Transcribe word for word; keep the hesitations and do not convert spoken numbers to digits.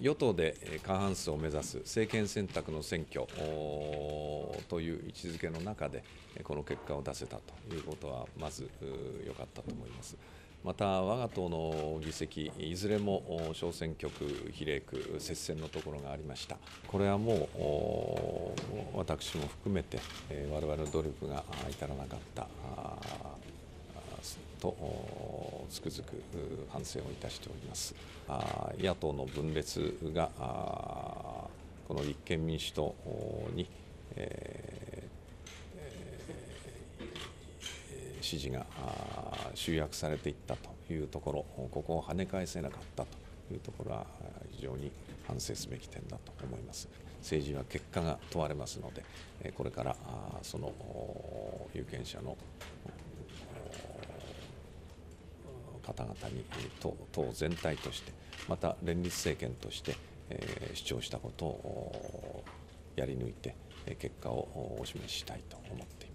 与党で過半数を目指す政権選択の選挙という位置づけの中で、この結果を出せたということは、まず良かったと思います。また、我が党の議席、いずれも小選挙区、比例区、接戦のところがありました。これはもう、私も含めて、我々の努力が至らなかったとつくづく反省をいたしております。野党の分裂がこの立憲民主党に、えー、支持が集約されていったというところ、ここを跳ね返せなかったというところは非常に反省すべき点だと思います。政治は結果が問われますので、これからその有権者の方々に党全体として、また連立政権として主張したことをやり抜いて結果をお示ししたいと思っています。